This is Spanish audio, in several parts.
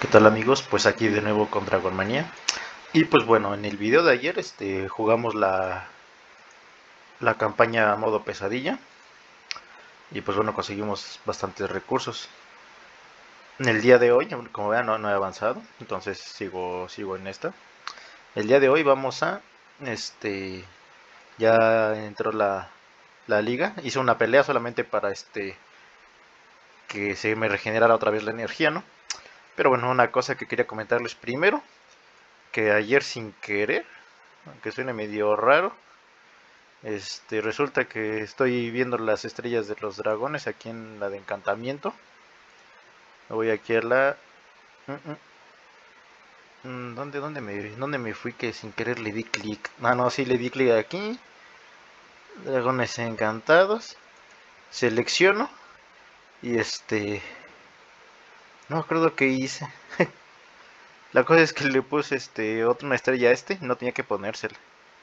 ¿Qué tal amigos? Pues aquí de nuevo con Dragon Manía. Y pues bueno, en el video de ayer jugamos la campaña a modo pesadilla. Y pues bueno, conseguimos bastantes recursos. En el día de hoy, como vean, no he avanzado. Entonces sigo en esta. El día de hoy vamos a... Ya entró la liga. Hice una pelea solamente para que se me regenerara otra vez la energía, ¿no? Pero bueno, una cosa que quería comentarles primero. Que ayer sin querer, aunque suene medio raro, resulta que estoy viendo las estrellas de los dragones aquí en la de encantamiento. Me voy aquí a la... ¿Dónde me fui que sin querer le di clic? Ah, no, sí, le di clic aquí. Dragones encantados. Selecciono. Y no me acuerdo qué hice. La cosa es que le puse una estrella a no tenía que ponérsela.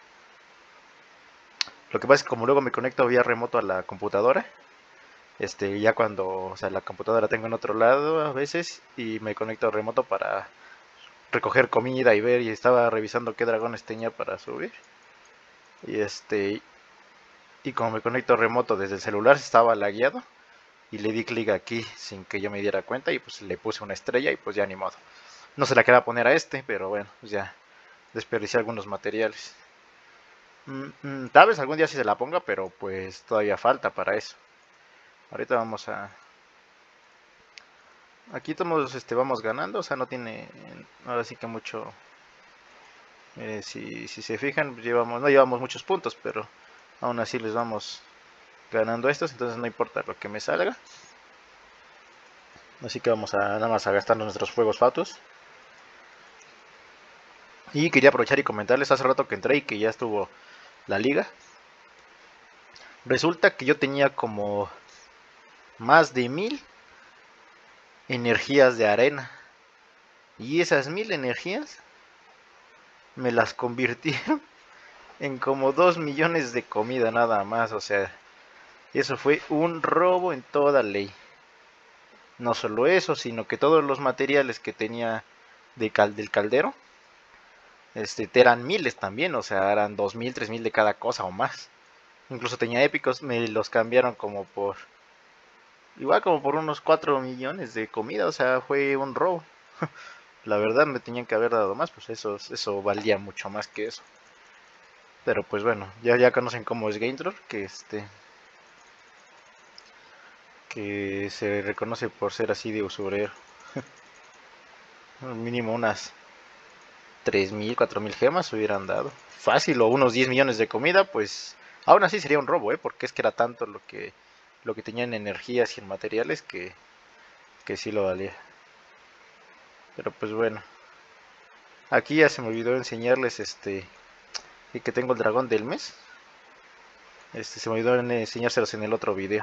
Lo que pasa es que como luego me conecto vía remoto a la computadora, ya cuando, o sea, la computadora la tengo en otro lado a veces y me conecto remoto para recoger comida y ver, y estaba revisando qué dragones tenía para subir. Y y como me conecto remoto desde el celular, estaba lagueado y le di clic aquí sin que yo me diera cuenta y pues le puse una estrella y pues ya ni modo. No se la quería poner a pero bueno, pues ya desperdicié algunos materiales. Tal vez algún día sí se la ponga, pero pues todavía falta para eso. Ahorita vamos a... Aquí todos vamos ganando, o sea, no tiene ahora sí que mucho... si se fijan, no llevamos muchos puntos, pero aún así les vamos ganando estos, entonces no importa lo que me salga. Así que vamos a nada más a gastar nuestros fuegos fatuos. Y quería aprovechar y comentarles hace rato que entré y que ya estuvo la liga. Resulta que yo tenía como más de 1000 energías de arena. Y esas 1000 energías me las convirtieron en como 2 millones de comida nada más. O sea, eso fue un robo en toda ley. No solo eso, sino que todos los materiales que tenía del caldero, eran miles también, o sea, eran 2000, 3000 de cada cosa o más. Incluso tenía épicos, me los cambiaron igual como por unos 4 millones de comida, o sea, fue un robo. La verdad me tenían que haber dado más, pues eso valía mucho más que eso. Pero pues bueno, ya conocen cómo es Gaintror, que se reconoce por ser así de usurero. Mínimo unas 3000, 4000 gemas hubieran dado. Fácil, o unos 10 millones de comida, pues aún así sería un robo, porque es que era tanto lo que tenían en energías y en materiales que sí lo valía. Pero pues bueno, aquí ya se me olvidó enseñarles que tengo el dragón del mes. Se me olvidó enseñárselos en el otro video.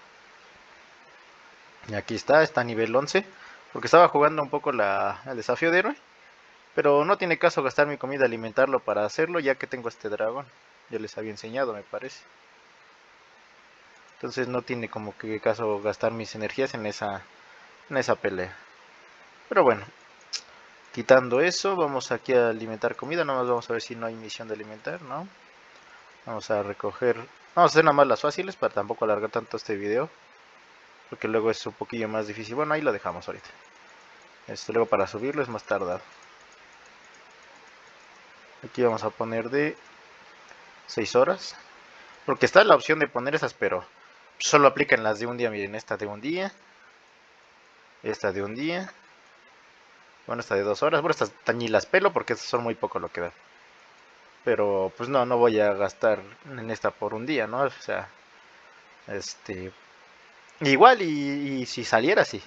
Y aquí está a nivel 11, porque estaba jugando un poco el desafío de héroe. Pero no tiene caso gastar mi comida, alimentarlo para hacerlo, ya que tengo este dragón. Ya les había enseñado, me parece. Entonces no tiene como que caso gastar mis energías en esa pelea. Pero bueno, quitando eso, vamos aquí a alimentar comida. Nada más vamos a ver si no hay misión de alimentar, ¿no? Vamos a recoger... Vamos a hacer nada más las fáciles para tampoco alargar tanto este video. Porque luego es un poquillo más difícil. Bueno, ahí lo dejamos ahorita. Luego para subirlo es más tardado. Aquí vamos a poner de 6 horas. Porque está la opción de poner esas, pero solo aplica en las de un día. Miren, esta de un día. Esta de un día. Bueno, esta de 2 horas. Bueno, estas ni las pelo porque son muy poco lo que dan. Pero pues no voy a gastar en esta por un día, ¿no? O sea, igual y si saliera así.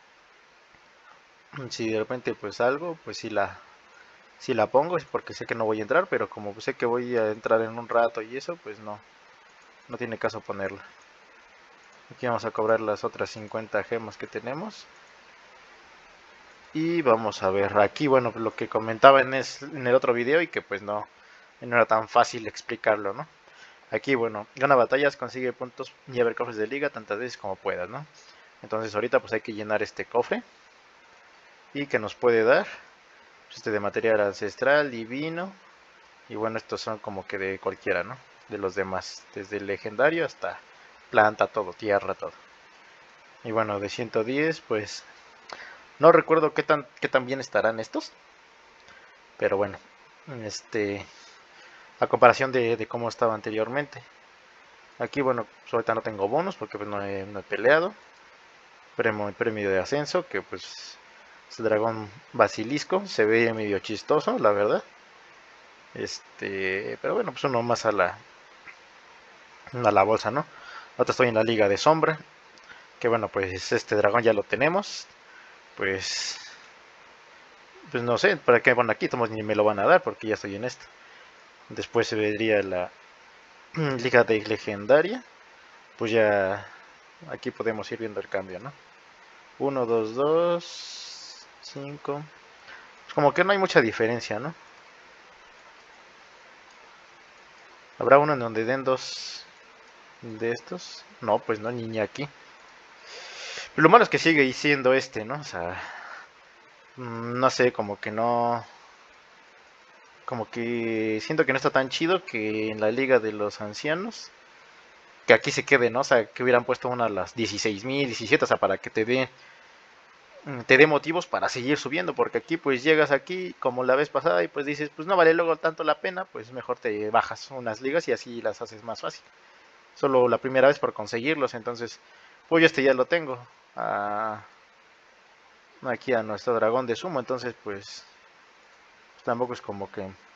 Si de repente pues algo, pues si la pongo es porque sé que no voy a entrar, pero como sé que voy a entrar en un rato y eso, pues no tiene caso ponerla. Aquí vamos a cobrar las otras 50 gemas que tenemos. Y vamos a ver, aquí bueno, lo que comentaba en el otro video y que pues no era tan fácil explicarlo, ¿no? Aquí bueno, gana batallas, consigue puntos y abre cofres de liga tantas veces como puedas, ¿no? Entonces ahorita pues hay que llenar este cofre. y que nos puede dar este de material ancestral, divino, y bueno, estos son como que de cualquiera, ¿no? De los demás, desde el legendario hasta planta, todo, tierra, todo. Y bueno, de 110 pues no recuerdo qué tan bien estarán estos, pero bueno, a comparación de cómo estaba anteriormente. Aquí, bueno, pues ahorita no tengo bonos porque pues no he peleado. Premio de ascenso, que pues este dragón basilisco se ve medio chistoso, la verdad. Pero bueno, pues uno más a la bolsa, ¿no? Ahora estoy en la liga de sombra, que bueno, pues este dragón ya lo tenemos. Pues no sé, para qué, bueno, aquí ni me lo van a dar porque ya estoy en esto. Después se vería la liga de legendaria, pues ya aquí podemos ir viendo el cambio, ¿no? 1, 2, 2, 5. Pues como que no hay mucha diferencia, ¿no? ¿Habrá uno en donde den dos de estos? No, pues no, ni aquí. Pero lo malo es que sigue siendo ¿no? O sea, no sé, como que no... Como que siento que no está tan chido que en la liga de los ancianos, que aquí se quede, ¿no? O sea, que hubieran puesto una a las 16.000, 17, o sea, para que te dé motivos para seguir subiendo, porque aquí pues llegas aquí como la vez pasada y pues dices, pues no vale luego tanto la pena, pues mejor te bajas unas ligas y así las haces más fácil. Solo la primera vez por conseguirlos, entonces, pues yo ya lo tengo. Aquí a nuestro dragón de sumo, entonces pues tampoco es como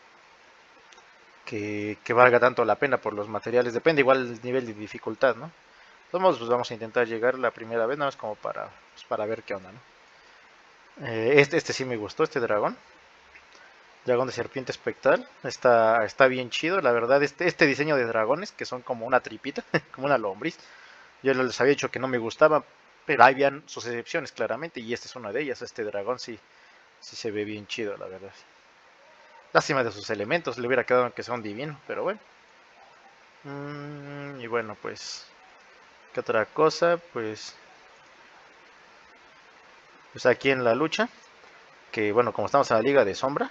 que valga tanto la pena por los materiales, depende igual del nivel de dificultad, ¿no? Todos pues vamos a intentar llegar la primera vez, nada más como para ver qué onda, ¿no? Este sí me gustó, este dragón de serpiente espectral, está bien chido, la verdad, este diseño de dragones, que son como una tripita, como una lombriz, yo les había dicho que no me gustaba, pero ahí habían sus excepciones claramente, y esta es una de ellas, este dragón sí se ve bien chido, la verdad. Lástima de sus elementos, le hubiera quedado que son divinos, pero bueno. Y bueno, pues, ¿qué otra cosa? Pues aquí en la lucha, que bueno, como estamos en la liga de sombra,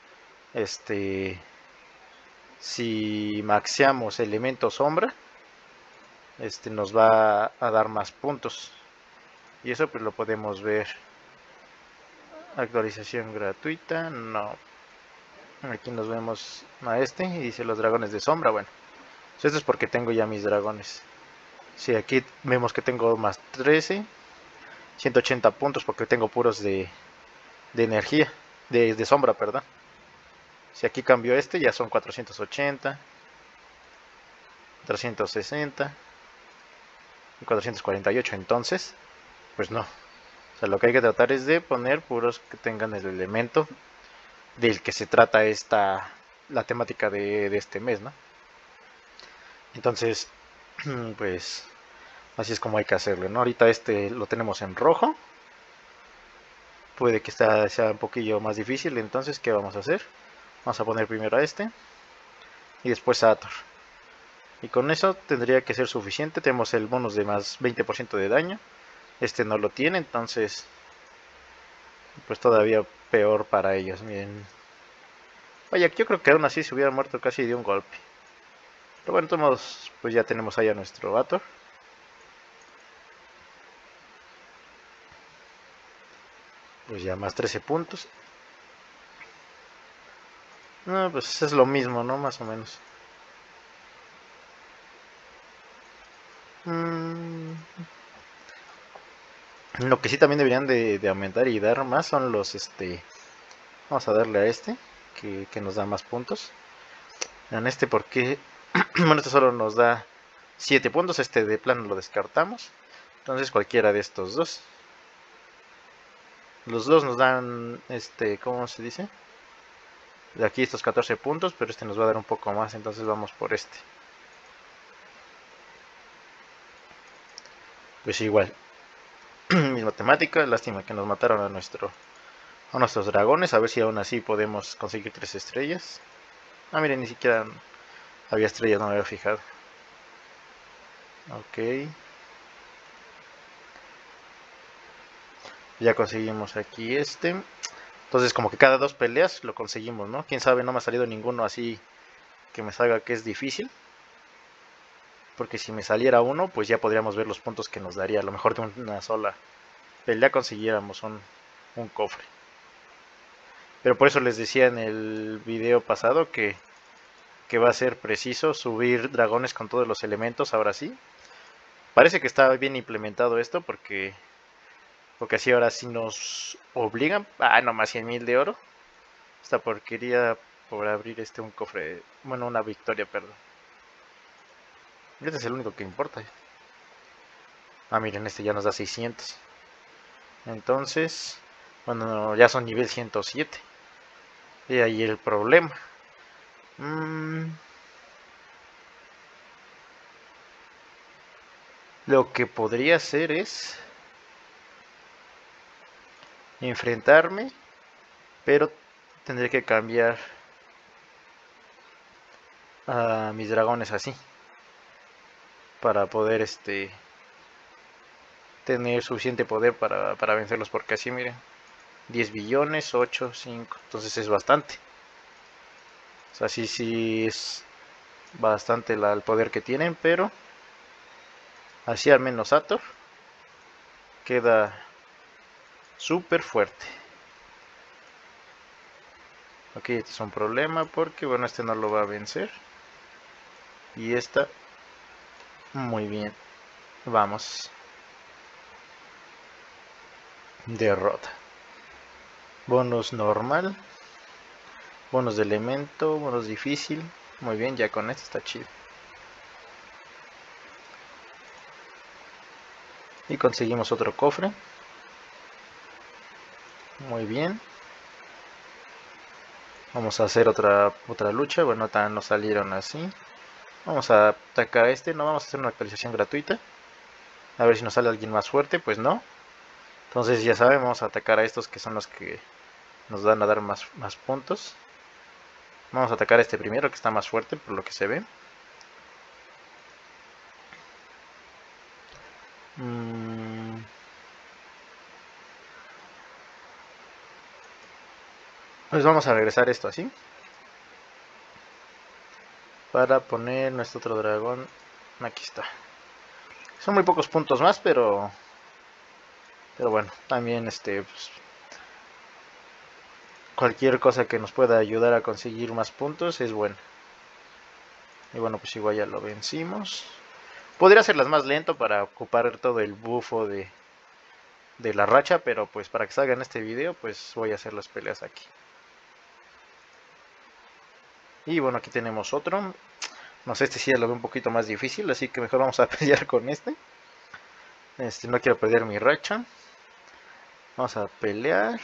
si maxeamos elemento sombra, nos va a dar más puntos. Y eso pues lo podemos ver. Actualización gratuita, no. Aquí nos vemos a y dice los dragones de sombra. Bueno, pues esto es porque tengo ya mis dragones. Si aquí vemos que tengo más 13, 180 puntos porque tengo puros de energía, de sombra, perdón. Si aquí cambio ya son 480, 360 y 448. Entonces, pues no. O sea, lo que hay que tratar es de poner puros que tengan el elemento del que se trata la temática de este mes, ¿no? Entonces, pues así es como hay que hacerlo, ¿no? Ahorita lo tenemos en rojo. Puede que sea un poquillo más difícil, entonces, ¿qué vamos a hacer? Vamos a poner primero a y después a Ator. Y con eso tendría que ser suficiente. Tenemos el bonus de más 20% de daño. Este no lo tiene, entonces pues todavía peor para ellos. Miren. Vaya, yo creo que aún así se hubiera muerto casi de un golpe. Pero bueno, de todos modos, pues ya tenemos ahí a nuestro Ator. Pues ya más 13 puntos. No, pues es lo mismo, ¿no? Más o menos. Lo que sí también deberían de aumentar y dar más son vamos a darle a que nos da más puntos. En porque bueno, este solo nos da 7 puntos, de plano lo descartamos. Entonces cualquiera de estos dos. Los dos nos dan, ¿cómo se dice? De aquí estos 14 puntos, pero nos va a dar un poco más, entonces vamos por Pues igual, misma temática, lástima que nos mataron a nuestros dragones, a ver si aún así podemos conseguir 3 estrellas. Ah, miren, ni siquiera había estrellas, no me había fijado. Ok. Ya conseguimos aquí este. Entonces como que cada 2 peleas lo conseguimos, ¿no? Quién sabe, no me ha salido ninguno así que me salga que es difícil. Porque si me saliera uno, pues ya podríamos ver los puntos que nos daría. A lo mejor de una sola pelea consiguiéramos un cofre. Pero por eso les decía en el video pasado que va a ser preciso subir dragones con todos los elementos, ahora sí. Parece que está bien implementado esto porque así ahora sí nos obligan. Ah, nomás 100.000 de oro. Esta porquería por abrir un cofre. Bueno, una victoria, perdón. Este es el único que importa. Ah, miren, este ya nos da 600. Entonces, bueno, ya son nivel 107. Y ahí el problema. Lo que podría hacer es enfrentarme, pero tendré que cambiar a mis dragones así para poder tener suficiente poder para vencerlos, porque así miren, 10 billones, 8, 5, entonces es bastante. O sea, sí es bastante el poder que tienen, pero así al menos Ator queda súper fuerte. Ok, este es un problema porque, bueno, este no lo va a vencer. Y esta, muy bien. Vamos. Derrota. Bonus normal. Bonus de elemento. Bonus difícil. Muy bien, ya con esto está chido. Y conseguimos otro cofre. Muy bien. Vamos a hacer otra lucha. Bueno, tan nos salieron así. Vamos a atacar a este. No vamos a hacer una actualización gratuita. A ver si nos sale alguien más fuerte. Pues no. Entonces ya sabemos, vamos a atacar a estos que son los que nos van a dar más puntos. Vamos a atacar a este primero que está más fuerte por lo que se ve. Pues vamos a regresar esto así. Para poner nuestro otro dragón. Aquí está. Son muy pocos puntos más, pero bueno, también pues, cualquier cosa que nos pueda ayudar a conseguir más puntos es bueno. Y bueno, pues igual ya lo vencimos. Podría hacerlas más lento para ocupar todo el bufo de la racha, pero pues para que salga en este video, pues voy a hacer las peleas aquí. Y bueno, aquí tenemos otro. No sé, este sí ya lo veo un poquito más difícil, así que mejor vamos a pelear con este. No quiero perder mi racha. Vamos a pelear.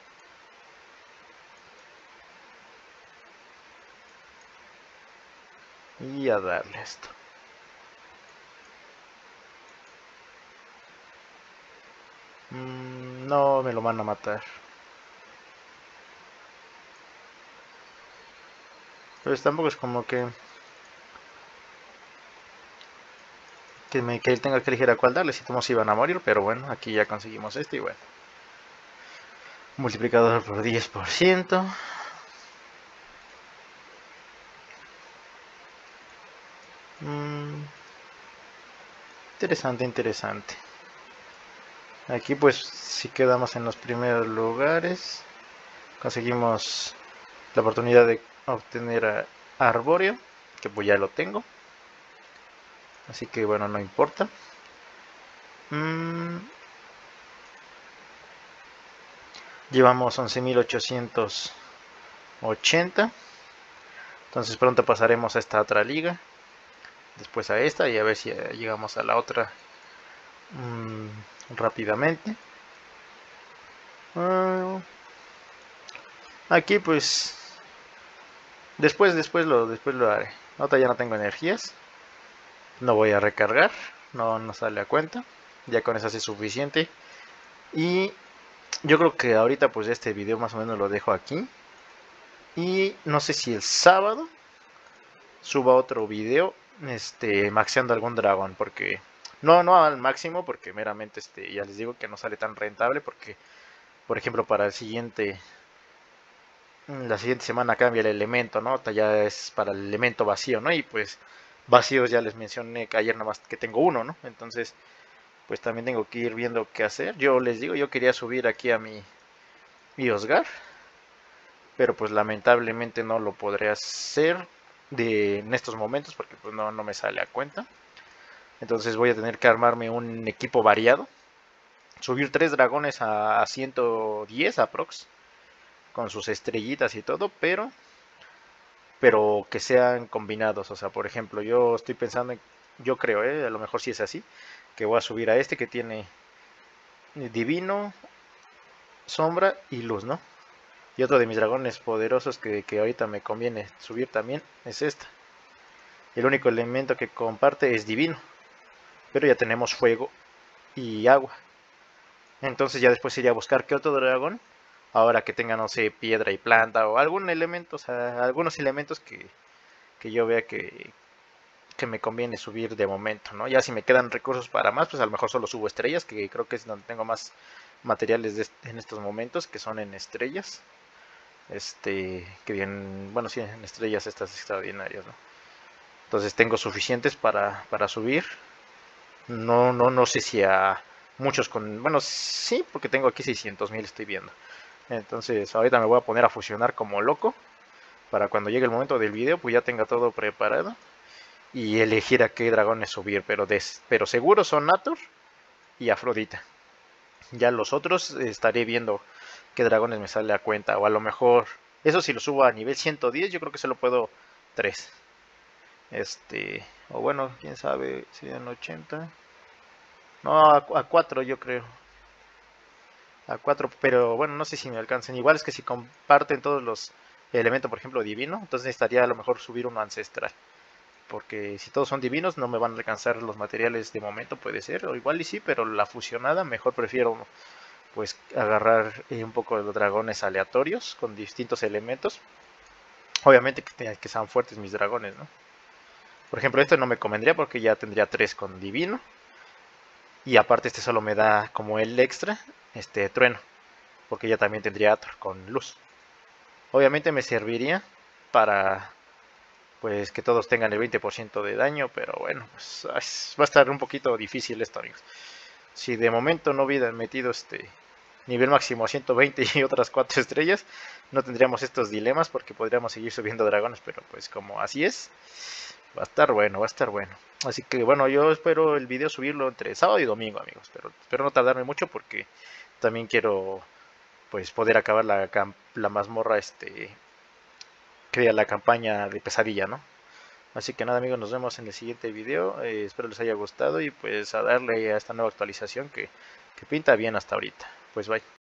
Y a darle esto. No me lo van a matar. Pero tampoco es como que él tenga que elegir a cuál darle, si todos iban a morir, pero bueno, aquí ya conseguimos este y bueno. Multiplicador por 10%. Interesante, interesante. Aquí pues si quedamos en los primeros lugares. Conseguimos la oportunidad de obtener a Arboreal, que pues ya lo tengo. Así que bueno, no importa. Llevamos 11.880. Entonces pronto pasaremos a esta otra liga. Después a esta y a ver si llegamos a la otra rápidamente. Aquí pues después lo haré. Ahora ya no tengo energías. No voy a recargar. No sale a cuenta. Ya con eso es suficiente. Y yo creo que ahorita pues este video más o menos lo dejo aquí. Y no sé si el sábado suba otro video maxeando algún dragón, porque No al máximo, porque meramente ya les digo que no sale tan rentable, porque por ejemplo para la siguiente semana cambia el elemento, ¿no? Ya es para el elemento vacío, ¿no? Y pues vacíos ya les mencioné que ayer nada más que tengo uno, ¿no? Entonces pues también tengo que ir viendo qué hacer. Yo les digo, yo quería subir aquí a mi Osgar, pero pues lamentablemente no lo podré hacer en estos momentos porque pues no me sale a cuenta. Entonces voy a tener que armarme un equipo variado, subir 3 dragones a 110 aprox, con sus estrellitas y todo, pero que sean combinados. O sea, por ejemplo, yo estoy pensando, yo creo, a lo mejor si es así, que voy a subir a este que tiene divino, sombra y luz, ¿no? Y otro de mis dragones poderosos que ahorita me conviene subir también es esta. El único elemento que comparte es divino, pero ya tenemos fuego y agua. Entonces ya después iría a buscar qué otro dragón, ahora que tenga, no sé, piedra y planta o algún elemento, o sea, algunos elementos que yo vea que me conviene subir de momento, ¿no? Ya si me quedan recursos para más, pues a lo mejor solo subo estrellas, que creo que es donde tengo más materiales en estos momentos, que son en estrellas. Que bien, bueno, sí, en estrellas estas extraordinarias, ¿no? Entonces tengo suficientes para subir. No sé si a muchos con, bueno, sí, porque tengo aquí 600,000, estoy viendo. Entonces ahorita me voy a poner a fusionar como loco para cuando llegue el momento del video, pues ya tenga todo preparado y elegir a qué dragones subir, pero seguro son Natur y Afrodita. Ya los otros estaré viendo qué dragones me sale a cuenta, o a lo mejor, eso si lo subo a nivel 110, yo creo que solo puedo 3. O bueno, quién sabe, si en 80. No, a 4 yo creo. A 4, pero bueno, no sé si me alcancen. Igual es que si comparten todos los elementos, por ejemplo, divino, entonces necesitaría a lo mejor subir uno ancestral. Porque si todos son divinos, no me van a alcanzar los materiales de momento, puede ser. O igual y sí, pero la fusionada, mejor prefiero pues agarrar un poco de los dragones aleatorios con distintos elementos. Obviamente que sean fuertes mis dragones, ¿no? Por ejemplo, este no me convendría porque ya tendría 3 con divino. Y aparte este solo me da como el extra, trueno. Porque ya también tendría Ator con luz. Obviamente me serviría para pues que todos tengan el 20% de daño, pero bueno, pues va a estar un poquito difícil esto, amigos. Si de momento no hubieran metido nivel máximo a 120 y otras 4 estrellas, no tendríamos estos dilemas porque podríamos seguir subiendo dragones, pero pues como así es, va a estar bueno, va a estar bueno. Así que bueno, yo espero el video subirlo entre sábado y domingo, amigos, pero espero no tardarme mucho porque también quiero pues poder acabar la mazmorra, crea la campaña de pesadilla, ¿no? Así que nada, amigos, nos vemos en el siguiente video. Espero les haya gustado y pues a darle a esta nueva actualización que pinta bien hasta ahorita. Pues bye.